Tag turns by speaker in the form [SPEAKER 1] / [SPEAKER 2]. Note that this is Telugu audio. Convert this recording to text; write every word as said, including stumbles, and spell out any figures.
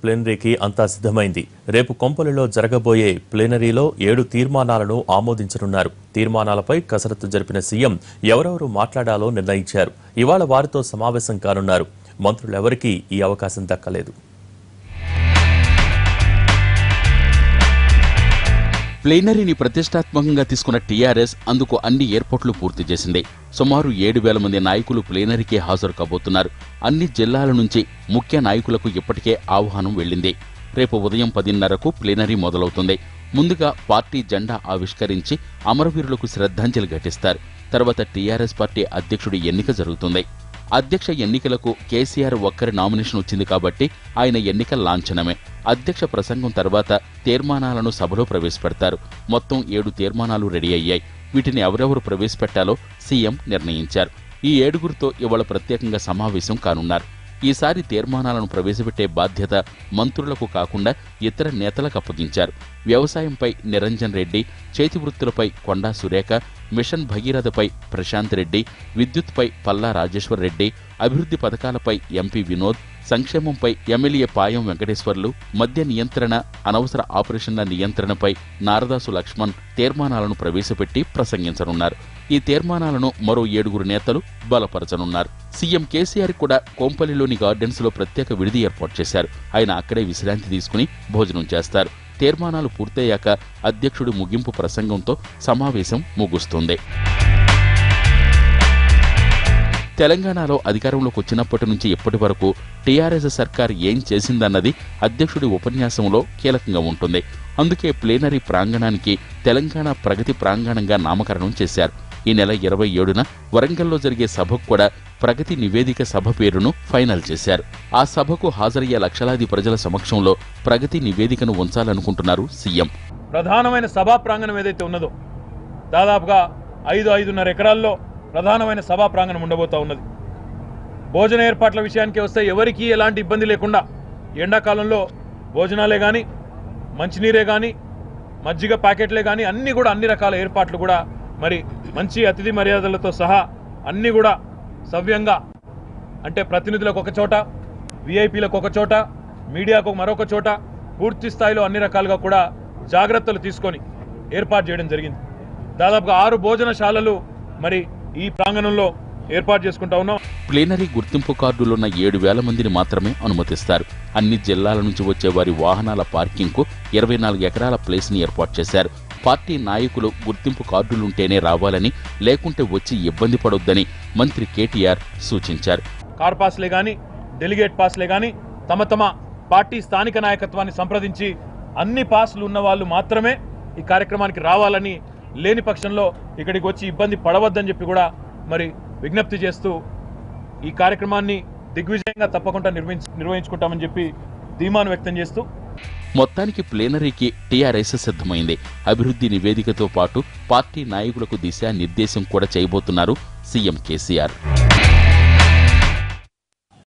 [SPEAKER 1] ప్లీనరీకి అంతా సిద్ధమైంది. రేపు కొంపలిలో జరగబోయే ప్లీనరీలో ఏడు తీర్మానాలను ఆమోదించనున్నారు. తీర్మానాలపై కసరత్తు జరిపిన సీఎం ఎవరెవరు మాట్లాడాలో నిర్ణయించారు. ఇవాళ వారితో సమావేశం కానున్నారు. మంత్రులెవరికీ ఈ అవకాశం దక్కలేదు.
[SPEAKER 2] ప్లీనరీని ప్రతిష్టాత్మకంగా తీసుకున్న టీఆర్ఎస్ అందుకు అన్ని ఏర్పాట్లు పూర్తి చేసింది. సుమారు ఏడు వేల మంది నాయకులు ప్లీనరీకి హాజరు కాబోతున్నారు. అన్ని జిల్లాల నుంచి ముఖ్య నాయకులకు ఇప్పటికే ఆహ్వానం వెళ్లింది. రేపు ఉదయం పదిన్నరకు ప్లీనరీ మొదలవుతుంది. ముందుగా పార్టీ జెండా ఆవిష్కరించి అమరవీరులకు శ్రద్ధాంజలి ఘటిస్తారు. తర్వాత టీఆర్ఎస్ పార్టీ అధ్యక్షుడి ఎన్నిక జరుగుతుంది. అధ్యక్ష ఎన్నికలకు కేసీఆర్ ఒక్కరి నామినేషన్ వచ్చింది కాబట్టి ఆయన ఎన్నిక లాంఛనమే. అధ్యక్ష ప్రసంగం తర్వాత తీర్మానాలను సభలో ప్రవేశపెడతారు. మొత్తం ఏడు తీర్మానాలు రెడీ అయ్యాయి. వీటిని ఎవరెవరు ప్రవేశపెట్టాలో సీఎం నిర్ణయించారు. ఈ ఏడుగురితో ఇవాళ ప్రత్యేకంగా సమావేశం కానున్నారు. ఈసారి తీర్మానాలను ప్రవేశపెట్టే బాధ్యత మంత్రులకు కాకుండా ఇతర నేతలకు అప్పగించారు. వ్యవసాయంపై నిరంజన్ రెడ్డి, చేతి వృత్తులపై కొండా సురేఖ, మిషన్ భగీరథపై ప్రశాంత్ రెడ్డి, విద్యుత్పై పల్లా రాజేశ్వర్ రెడ్డి, అభివృద్ధి పథకాలపై ఎంపీ వినోద్, సంక్షేమంపై ఎమ్మెల్యే పాయం వెంకటేశ్వర్లు, మద్య నియంత్రణ, అనవసర ఆపరేషన్ల నియంత్రణపై నారదాసు లక్ష్మణ్ తీర్మానాలను ప్రవేశపెట్టి ప్రసంగించనున్నారు. ఈ తీర్మానాలను మరో ఏడుగురు నేతలు బలపరచనున్నారు. సీఎం కేసీఆర్ కూడా కోంపల్లిలోని గార్డెన్స్ లో ప్రత్యేక విడిది ఏర్పాటు చేశారు. ఆయన అక్కడే విశ్రాంతి తీసుకుని భోజనం చేస్తారు. తీర్మానాలు పూర్తయ్యాక అధ్యక్షుడి ముగింపు ప్రసంగంతో సమావేశం ముగుస్తుంది. తెలంగాణలో అధికారంలోకి వచ్చినప్పటి నుంచి ఇప్పటి వరకు టీఆర్ఎస్ సర్కార్ ఏం చేసిందన్నది అధ్యక్షుడి ఉపన్యాసంలో కీలకంగా ఉంటుంది. అందుకే ప్లీనరీ ప్రాంగణానికి తెలంగాణ ప్రగతి ప్రాంగణంగా నామకరణం చేశారు. ఈ నెల ఇరవై ఏడున వరంగల్లో జరిగే సభకు కూడా ప్రగతి నివేదిక సభ పేరును ఫైనల్ చేశారు. ఆ సభకు హాజరయ్యే లక్షలాది ప్రజల సమక్షంలో ప్రగతి నివేదికను ఉంచాలనుకుంటున్నారు సీఎం.
[SPEAKER 3] ప్రధానమైన సభా ప్రాంగణం ఏదైతే ఉన్నదో దాదాపుగా ఐదు ఐదున్నర ఎకరాల్లో ప్రధానమైన సభా ప్రాంగణం ఉండబోతా ఉన్నది. భోజన ఏర్పాట్ల విషయానికి వస్తే ఎవరికీ ఎలాంటి ఇబ్బంది లేకుండా ఎండాకాలంలో భోజనాలే కానీ, మంచినీరే కానీ, మజ్జిగ ప్యాకెట్లే కానీ అన్ని కూడా అన్ని రకాల ఏర్పాట్లు కూడా మరి మంచి అతిథి మర్యాదలతో సహా అన్ని కూడా సవ్యంగా, అంటే ప్రతినిధులకు ఒక చోట, విఐపీలకు ఒక చోట, మీడియాకు మరొక చోట పూర్తి స్థాయిలో అన్ని రకాలుగా కూడా జాగ్రత్తలు తీసుకొని ఏర్పాటు చేయడం జరిగింది. దాదాపుగా ఆరు భోజనశాలలు మరి ఈ ప్రాంగణంలో ఏర్పాటు చేసుకుంటా ఉన్నాం.
[SPEAKER 2] ప్లీనరీ గుర్తింపు కార్డులున్న ఏడు వేల మందిని మాత్రమే అనుమతిస్తారు. అన్ని జిల్లాల నుంచి వచ్చే వారి వాహనాల పార్కింగ్ కు ఇరవై నాలుగు ఎకరాల ప్లేస్ ని ఏర్పాటు చేశారు. పార్టీ నాయకులు గుర్తింపు కార్డులుంటేనే రావాలని, లేకుంటే వచ్చి ఇబ్బంది పడొద్దని మంత్రి కేటీఆర్ సూచించారు.
[SPEAKER 3] కార్ పాస్లే గాని, డెలిగేట్ పాస్లే గాని తమ తమ పార్టీ స్థానిక నాయకత్వాన్ని సంప్రదించి అన్ని పాస్లు ఉన్న వాళ్ళు మాత్రమే ఈ కార్యక్రమానికి రావాలని, లేని పక్షంలో ఇక్కడికి వచ్చి ఇబ్బంది పడవద్దని చెప్పి కూడా మరి విజ్ఞప్తి చేస్తూ ఈ కార్యక్రమాన్ని దిగ్విజయంగా తప్పకుండా నిర్వహించుకుంటామని చెప్పి ధీమాను వ్యక్తం చేస్తూ
[SPEAKER 2] మొత్తానికి ప్లీనరీకి టీఆర్ఎస్ సిద్ధమైంది. అభివృద్ధి నివేదికతో పాటు పార్టీ నాయకులకు దిశా నిర్దేశం కూడా చేయబోతున్నారు సీఎం కేసీఆర్.